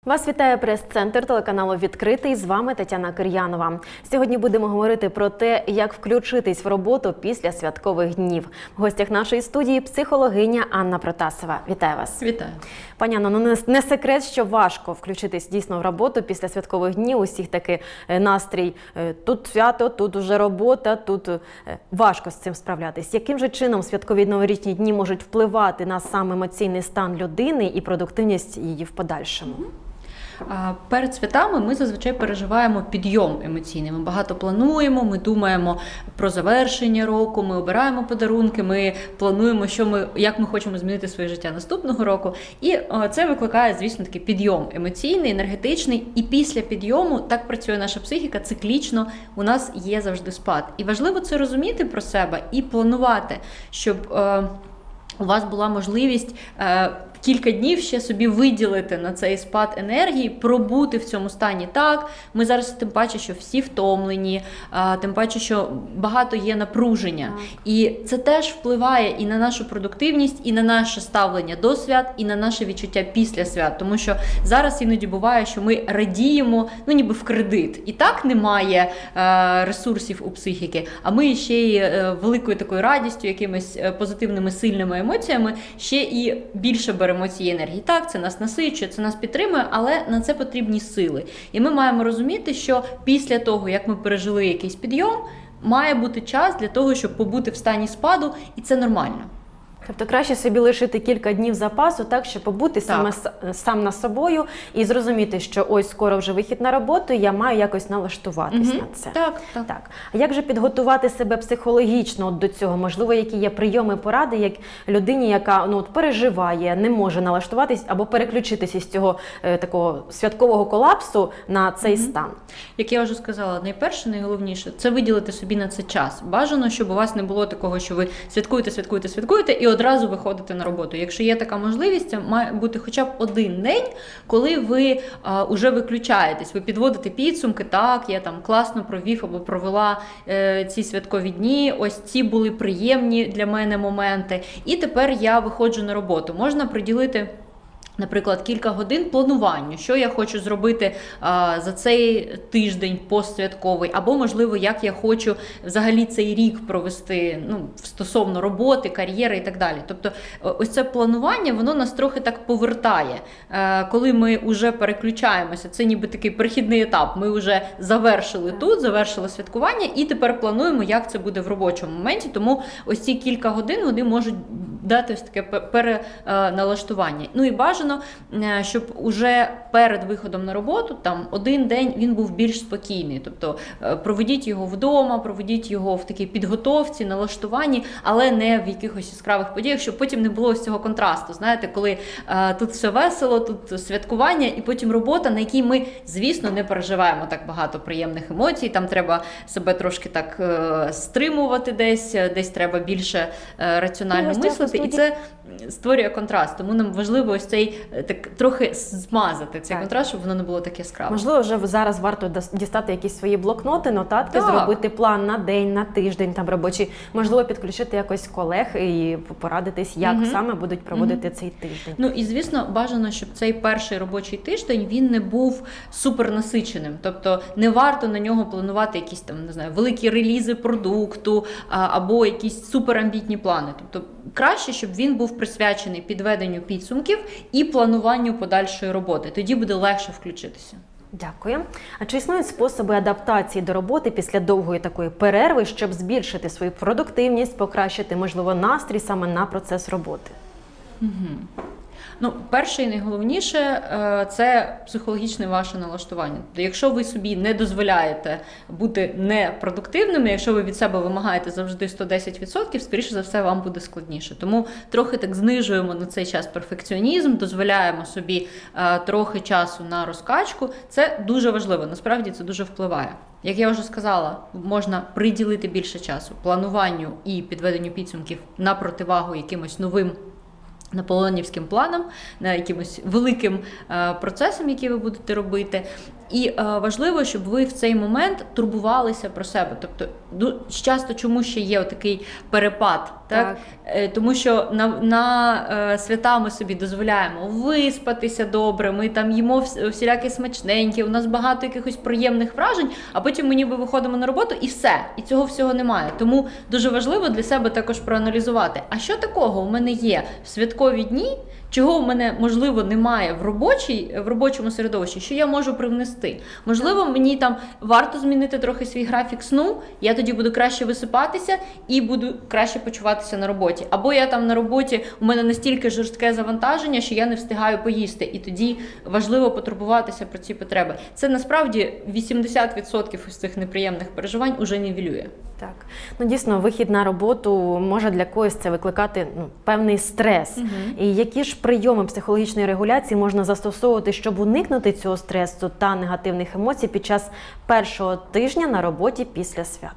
Вас вітає прес-центр телеканалу «Відкритий». З вами Тетяна Кир'янова. Сьогодні будемо говорити про те, як включитись в роботу після святкових днів. В гостях нашої студії психологиня Анна Протасова. Вітаю вас. Вітаю. Пані Анно, ну не секрет, що важко включитись дійсно в роботу після святкових днів. Усіх такий настрій. Тут свято, тут уже робота, тут важко з цим справлятись. Яким же чином святкові новорічні дні можуть впливати на сам емоційний стан людини і продуктивність її в подальшому? Перед святами ми зазвичай переживаємо підйом емоційний. Ми багато плануємо, ми думаємо про завершення року, ми обираємо подарунки, ми плануємо, як ми хочемо змінити своє життя наступного року. І це викликає, звісно, такий підйом емоційний, енергетичний. І після підйому, так працює наша психіка, циклічно, у нас є завжди спад. І важливо це розуміти про себе і планувати, щоб у вас була можливість кілька днів ще собі виділити на цей спад енергії, пробути в цьому стані. Так, ми зараз тим паче, що всі втомлені, тим паче, що багато є напруження. І це теж впливає і на нашу продуктивність, і на наше ставлення до свят, і на наше відчуття після свят. Тому що зараз іноді буває, що ми радіємо, ніби в кредит. І так немає ресурсів у психіки, а ми ще й великою такою радістю, якимись позитивними, сильними емоціями, ще і більше беремо цієї енергії. Так, це нас насичує, це нас підтримує, але на це потрібні сили. І ми маємо розуміти, що після того, як ми пережили якийсь підйом, має бути час для того, щоб побути в стані спаду, і це нормально. Тобто краще собі лишити кілька днів запасу, так, щоб побути сам над собою і зрозуміти, що ось скоро вже вихід на роботу, я маю якось налаштуватись на це. Так. А як же підготувати себе психологічно до цього? Можливо, які є прийоми, поради, як людині, яка переживає, не може налаштуватись або переключитися з цього такого святкового колапсу на цей стан? Як я вже сказала, найперше, найголовніше – це виділити собі на це час. Бажано, щоб у вас не було такого, що ви святкуєте і одразу виходите на роботу. Якщо є така можливість, це має бути хоча б один день, коли ви вже виключаєтесь, ви підводите підсумки, так, я там класно провів або провела ці святкові дні, ось ці були приємні для мене моменти, і тепер я виходжу на роботу. Можна приділити, наприклад, кілька годин плануванню, що я хочу зробити за цей тиждень постсвятковий, або, можливо, як я хочу взагалі цей рік провести стосовно роботи, кар'єри і так далі. Тобто ось це планування, воно нас трохи так повертає. Коли ми вже переключаємося, це ніби такий перехідний етап, ми вже завершили завершили святкування і тепер плануємо, як це буде в робочому моменті, тому ось ці кілька годин вони можуть дати ось таке переналаштування. І бажано, щоб уже перед виходом на роботу, там один день він був більш спокійний. Тобто проведіть його вдома, проведіть його в такій підготовці, налаштуванні, але не в якихось яскравих подіях, щоб потім не було ось цього контрасту. Знаєте, коли тут все весело, тут святкування і потім робота, на якій ми, звісно, не переживаємо так багато приємних емоцій, там треба себе трошки так стримувати десь треба більше раціонально мислити, і це створює контраст. Тому нам важливо ось цей так трохи змазати цей контраст, щоб воно не було таке яскраве. Можливо, вже зараз варто дістати якісь свої блокноти, нотатки, зробити план на день, на тиждень там робочий. Можливо, підключити якось колег і порадитись, як саме будуть проводити цей тиждень. І, звісно, бажано, щоб цей перший робочий тиждень, він не був супернасиченим. Тобто не варто на нього планувати якісь там, не знаю, великі релізи продукту або якісь суперамбітні плани. Тобто краще, щоб він був присвячений підведенню підсумків і плануванню подальшої роботи. Тоді буде легше включитися. Дякую. А чи існують способи адаптації до роботи після довгої такої перерви, щоб збільшити свою продуктивність, покращити, можливо, настрій саме на процес роботи? Перше і найголовніше – це психологічне ваше налаштування. Якщо ви собі не дозволяєте бути непродуктивними, якщо ви від себе вимагаєте завжди 110%, скоріше за все, вам буде складніше. Тому трохи так знижуємо на цей час перфекціонізм, дозволяємо собі трохи часу на розкачку. Це дуже важливо, насправді це дуже впливає. Як я вже сказала, можна приділити більше часу плануванню і підведенню підсумків на противагу якимось новим наполеонівським планом, якимось великим процесом, який ви будете робити. І важливо, щоб ви в цей момент турбувалися про себе. Тобто, часто чому ще є отакий перепад? Так? Тому що на свята ми собі дозволяємо виспатися добре, ми там їмо всілякі смачненькі, у нас багато якихось приємних вражень, а потім ми ніби виходимо на роботу і все. І цього всього немає. Тому дуже важливо для себе також проаналізувати, а що такого у мене є в святкові дні, чого в мене, можливо, немає в робочому середовищі, що я можу привнести. Можливо, мені там варто змінити трохи свій графік сну, я тоді буду краще висипатися і буду краще почуватися на роботі. Або я там на роботі, у мене настільки жорстке завантаження, що я не встигаю поїсти. І тоді важливо потурбуватися про ці потреби. Це насправді 80% із цих неприємних переживань уже нівелює. Так. Дійсно, вихід на роботу може для когось це викликати певний стрес. І які ж прийоми психологічної регуляції можна застосовувати, щоб уникнути цього стресу та негативних емоцій під час першого тижня на роботі після свят?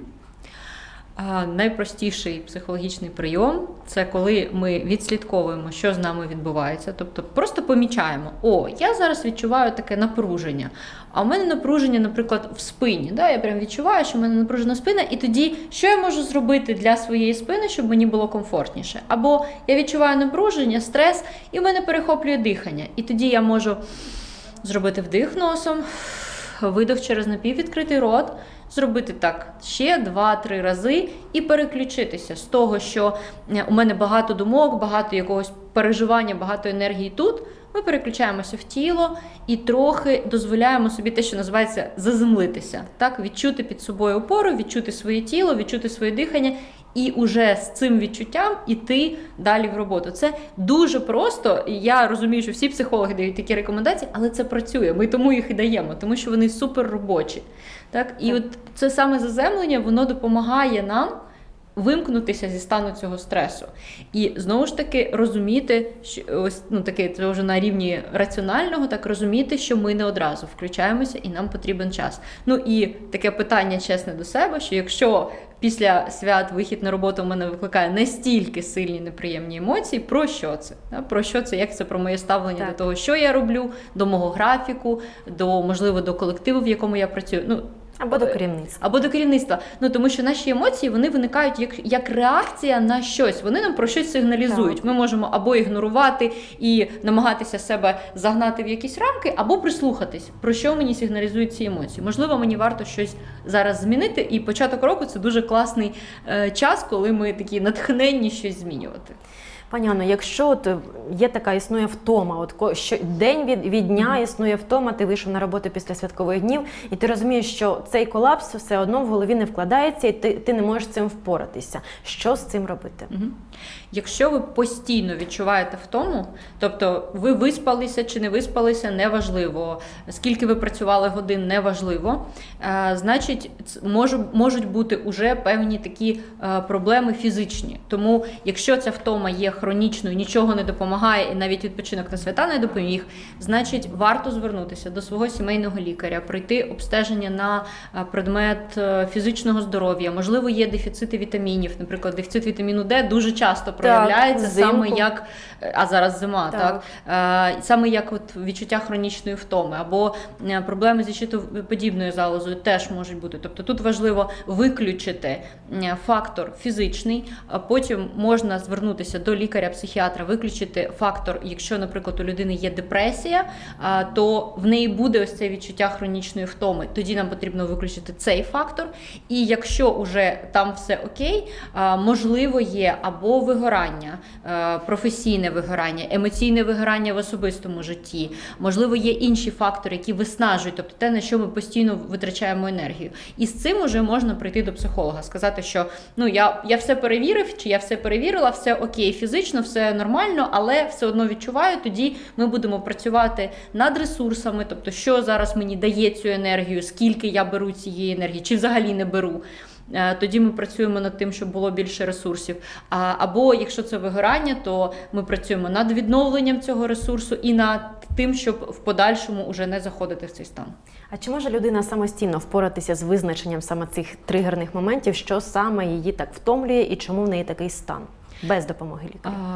Найпростіший психологічний прийом – це коли ми відслідковуємо, що з нами відбувається. Тобто просто помічаємо, я зараз відчуваю таке напруження. А в мене напруження, наприклад, в спині. Я прям відчуваю, що в мене напружена спина, і тоді, що я можу зробити для своєї спини, щоб мені було комфортніше? Або я відчуваю напруження, стрес, і в мене перехоплює дихання. І тоді я можу зробити вдих носом, видих через напіввідкритий рот, зробити так ще 2-3 рази і переключитися з того, що у мене багато думок, багато якогось переживання, багато енергії тут. Ми переключаємося в тіло і трохи дозволяємо собі те, що називається заземлитися. Так? Відчути під собою опору, відчути своє тіло, відчути своє дихання і уже з цим відчуттям іти далі в роботу. Це дуже просто, і я розумію, що всі психологи дають такі рекомендації, але це працює, ми тому їх і даємо, тому що вони супер робочі. Так? І от це саме заземлення, воно допомагає нам вимкнутися зі стану цього стресу. І знову ж таки розуміти, що ось таке це вже на рівні раціонального, так розуміти, що ми не одразу включаємося і нам потрібен час. І таке питання чесне до себе, що якщо після свят вихід на роботу в мене викликає настільки сильні неприємні емоції, про що це? Про що це? Як це про моє ставлення до того, що я роблю, до мого графіку, можливо, до колективу, в якому я працюю. Або до керівництва. Або до керівництва. Тому що наші емоції, вони виникають як реакція на щось. Вони нам про щось сигналізують. Так. Ми можемо або ігнорувати і намагатися себе загнати в якісь рамки, або прислухатись, про що мені сигналізують ці емоції. Можливо, мені варто щось зараз змінити, і початок року – це дуже класний час, коли ми такі натхненні щось змінювати. Пані Анно, якщо є така існує втома, що день від дня існує втома, ти вийшов на роботу після святкових днів, і ти розумієш, що цей колапс все одно в голові не вкладається, і ти не можеш з цим впоратися. Що з цим робити? Якщо ви постійно відчуваєте втому, тобто ви виспалися чи не виспалися, неважливо, скільки ви працювали годин, неважливо, значить можуть бути уже певні такі проблеми фізичні. Тому якщо ця втома є хронічною, нічого не допомагає і навіть відпочинок на свята не допоміг, значить варто звернутися до свого сімейного лікаря, пройти обстеження на предмет фізичного здоров'я. Можливо, є дефіцити вітамінів, наприклад, дефіцит вітаміну Д дуже часто проявляється саме як, а зараз зима, саме як відчуття хронічної втоми, або проблеми з щитоподібною залозою теж можуть бути. Тобто тут важливо виключити фактор фізичний, а потім можна звернутися до лікаря-психіатра, виключити фактор, якщо, наприклад, у людини є депресія, то в неї буде ось це відчуття хронічної втоми. Тоді нам потрібно виключити цей фактор. І якщо вже там все окей, можливо є або вигорання, професійне вигорання, емоційне вигорання в особистому житті, можливо є інші фактори, які виснажують, тобто те, на що ми постійно витрачаємо енергію. І з цим вже можна прийти до психолога, сказати, що я все перевірив, чи я все перевірила, все окей, фізично, все нормально, але все одно відчуваю, тоді ми будемо працювати над ресурсами, тобто що зараз мені дає цю енергію, скільки я беру цієї енергії, чи взагалі не беру. Тоді ми працюємо над тим, щоб було більше ресурсів. Або, якщо це вигорання, то ми працюємо над відновленням цього ресурсу і над тим, щоб в подальшому уже не заходити в цей стан. А чи може людина самостійно впоратися з визначенням саме цих тригерних моментів, що саме її так втомлює і чому в неї такий стан, без допомоги лікаря?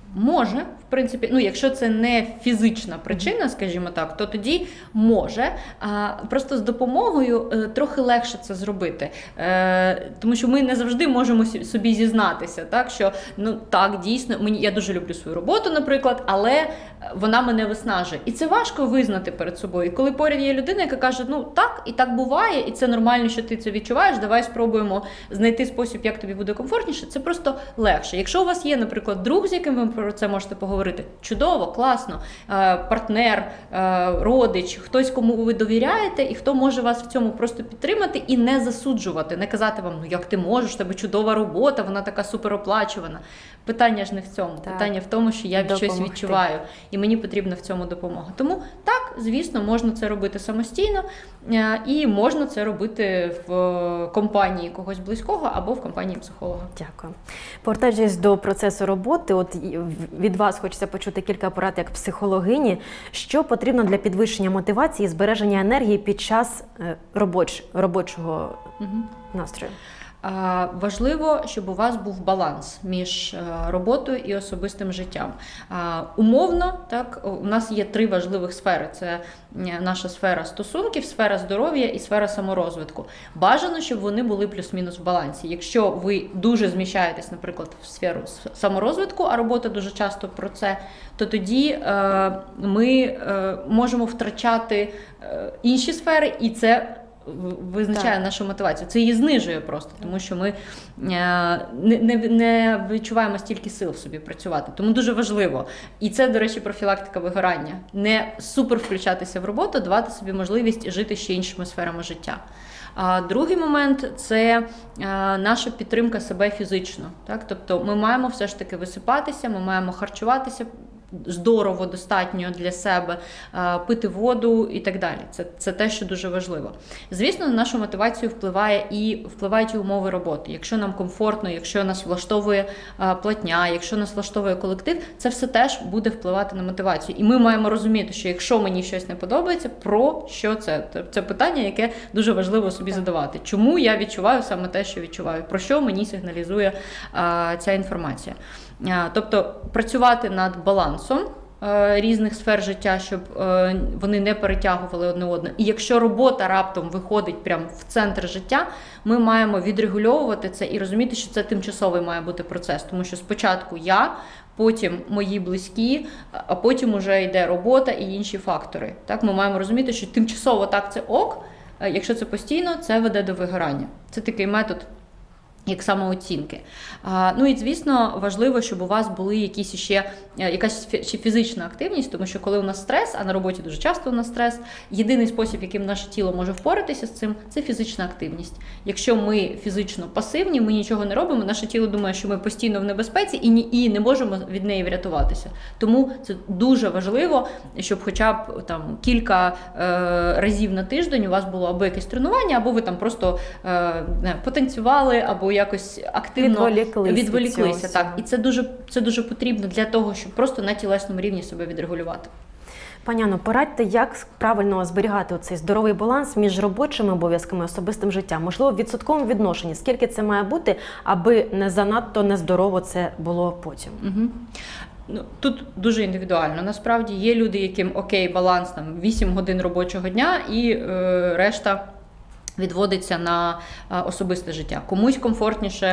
Може, в принципі, якщо це не фізична причина, скажімо так, то тоді може. Просто з допомогою трохи легше це зробити. Тому що ми не завжди можемо собі зізнатися, так, що, так, дійсно, я дуже люблю свою роботу, наприклад, але вона мене виснажує. І це важко визнати перед собою. І коли поряд є людина, яка каже, так, і так буває, і це нормально, що ти це відчуваєш, давай спробуємо знайти спосіб, як тобі буде комфортніше, це просто легше. Якщо у вас є, наприклад, друг, з яким ви про це можете поговорити, чудово, класно, партнер, родич, хтось, кому ви довіряєте, і хто може вас в цьому просто підтримати і не засуджувати, не казати вам, як ти можеш, тебе чудова робота, вона така супероплачувана. Питання ж не в цьому. Так. Питання в тому, що я щось відчуваю, і мені потрібна в цьому допомога. Тому так, звісно, можна це робити самостійно, і можна це робити в компанії когось близького або в компанії психолога. Дякую. Повертаючись до процесу роботи, от від вас хочеться почути кілька порад як психологині. Що потрібно для підвищення мотивації і збереження енергії під час робочого настрою? Важливо, щоб у вас був баланс між роботою і особистим життям. Умовно, так, у нас є 3 важливих сфери. Це наша сфера стосунків, сфера здоров'я і сфера саморозвитку. Бажано, щоб вони були плюс-мінус в балансі. Якщо ви дуже зміщаєтесь, наприклад, в сферу саморозвитку, а робота дуже часто про це, то тоді ми можемо втрачати інші сфери, і це визначає нашу мотивацію. Це її знижує просто, тому що ми не відчуваємо стільки сил в собі працювати. Тому дуже важливо. І це, до речі, профілактика вигорання. Не супер включатися в роботу, давати собі можливість жити ще іншими сферами життя. А другий момент – це наша підтримка себе фізично. Так? Тобто ми маємо все ж таки висипатися, ми маємо харчуватися здорово, достатньо для себе, пити воду і так далі. Це те, що дуже важливо. Звісно, на нашу мотивацію впливають і умови роботи. Якщо нам комфортно, якщо нас влаштовує платня, якщо нас влаштовує колектив, це все теж буде впливати на мотивацію. І ми маємо розуміти, що якщо мені щось не подобається, про що це? Це питання, яке дуже важливо собі задавати. Чому я відчуваю саме те, що відчуваю? Про що мені сигналізує ця інформація? Тобто працювати над балансом різних сфер життя, щоб вони не перетягували одне одне. І якщо робота раптом виходить прямо в центр життя, ми маємо відрегульовувати це і розуміти, що це тимчасовий має бути процес. Тому що спочатку я, потім мої близькі, а потім уже йде робота і інші фактори. Так, ми маємо розуміти, що тимчасово так це ок, якщо це постійно, це веде до вигорання. Це такий метод як самооцінки. І, звісно, важливо, щоб у вас були якась фізична активність, тому що коли у нас стрес, а на роботі дуже часто у нас стрес, єдиний спосіб, яким наше тіло може впоратися з цим, це фізична активність. Якщо ми фізично пасивні, ми нічого не робимо, наше тіло думає, що ми постійно в небезпеці і не можемо від неї врятуватися. Тому це дуже важливо, щоб хоча б кілька разів на тиждень у вас було або якесь тренування, або ви просто потанцювали, або якось активно відволіклися. Так. І це дуже потрібно для того, щоб просто на тілесному рівні себе відрегулювати. Пані Анно, порадьте, як правильно зберігати цей здоровий баланс між робочими обов'язками і особистим життям? Можливо, в відсотковому відношенні. Скільки це має бути, аби не занадто нездорово це було потім? Угу. Тут дуже індивідуально. Насправді є люди, яким баланс 8 годин робочого дня і решта відводиться на особисте життя. Комусь комфортніше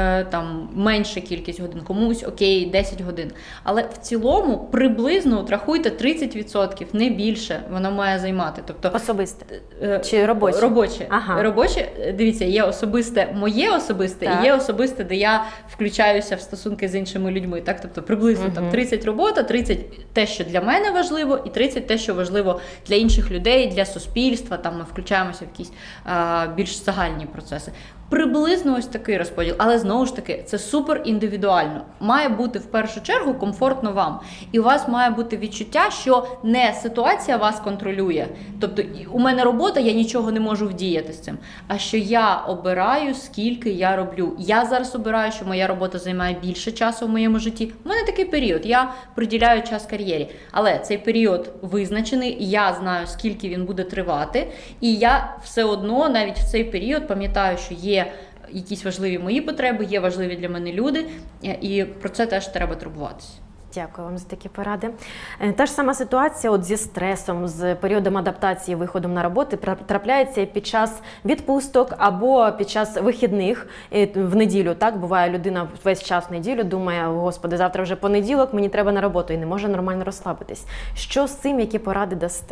менше кількість годин, комусь 10 годин. Але в цілому приблизно, рахуйте, 30%, не більше воно має займати. Тобто, особисте? Чи робоче? Робоче. Ага. Робоче, дивіться, є особисте, моє особисте, так. І є особисте, де я включаюся в стосунки з іншими людьми. Так? Тобто приблизно 30 робота, 30 те, що для мене важливо, і 30 те, що важливо для інших людей, для суспільства, ми включаємося в якісь більш загальні процеси. Приблизно ось такий розподіл, але знову ж таки, це супер індивідуально. Має бути в першу чергу комфортно вам. І у вас має бути відчуття, що не ситуація вас контролює. Тобто у мене робота, я нічого не можу вдіяти з цим. А що я обираю, скільки я роблю. Я зараз обираю, що моя робота займає більше часу в моєму житті. У мене такий період, я приділяю час кар'єрі. Але цей період визначений, я знаю, скільки він буде тривати. І я все одно навіть в цей період пам'ятаю, що є якісь важливі мої потреби, є важливі для мене люди, і про це теж треба турбуватися. Дякую вам за такі поради. Та ж сама ситуація от зі стресом, з періодом адаптації, виходом на роботу трапляється під час відпусток або під час вихідних в неділю. Так, буває, людина весь час в неділю думає, господи, завтра вже понеділок, мені треба на роботу, і не може нормально розслабитись. Що з цим, які поради дасте?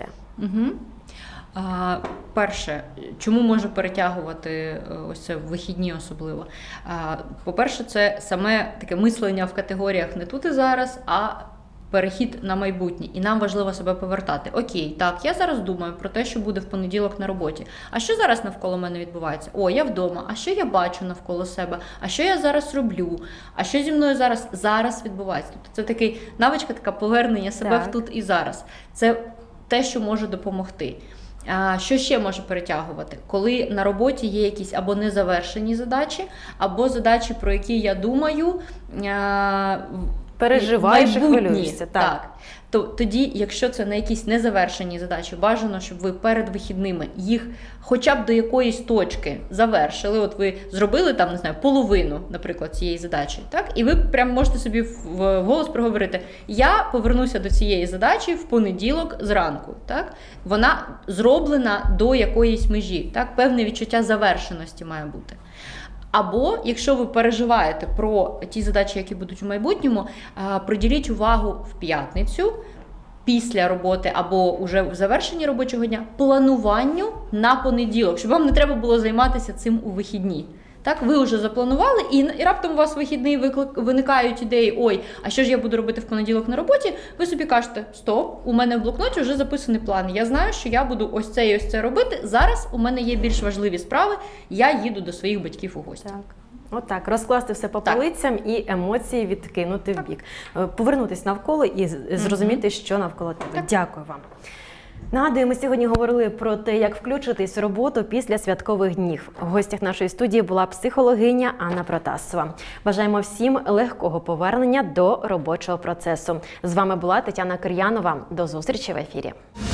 Перше, чому може перетягувати ось це вихідні особливо? По-перше, це саме таке мислення в категоріях не тут і зараз, а перехід на майбутнє. І нам важливо себе повертати. Окей, так, я зараз думаю про те, що буде в понеділок на роботі. А що зараз навколо мене відбувається? О, я вдома. А що я бачу навколо себе? А що я зараз роблю? А що зі мною зараз відбувається? Тобто це такий навичка, така повернення себе в тут і зараз. Це те, що може допомогти. Що ще може перетягувати? Коли на роботі є якісь або незавершені задачі, або задачі, про які я думаю, переживаєш і хвилюєшся. Так. Тоді, якщо це на якісь незавершені задачі, бажано, щоб ви перед вихідними їх хоча б до якоїсь точки завершили. От ви зробили там, не знаю, половину, наприклад, цієї задачі, так? І ви прямо можете собі в голос проговорити: я повернуся до цієї задачі в понеділок зранку, так? Вона зроблена до якоїсь межі, так? Певне відчуття завершеності має бути. Або, якщо ви переживаєте про ті задачі, які будуть у майбутньому, приділіть увагу в п'ятницю, після роботи або вже в завершенні робочого дня, плануванню на понеділок, щоб вам не треба було займатися цим у вихідні. Так, ви вже запланували, і раптом у вас в вихідний виникають ідеї: ой, а що ж я буду робити в понеділок на роботі? Ви собі кажете: стоп, у мене в блокноті вже записаний план. Я знаю, що я буду ось це і ось це робити. Зараз у мене є більш важливі справи, я їду до своїх батьків у гості. Так. Отак, розкласти все по полицям і емоції відкинути в бік. Повернутися навколо і зрозуміти, що навколо тебе. Дякую вам. Нагадую, ми сьогодні говорили про те, як включитись в роботу після святкових днів. В гостях нашої студії була психологиня Анна Протасова. Бажаємо всім легкого повернення до робочого процесу. З вами була Тетяна Кир'янова. До зустрічі в ефірі.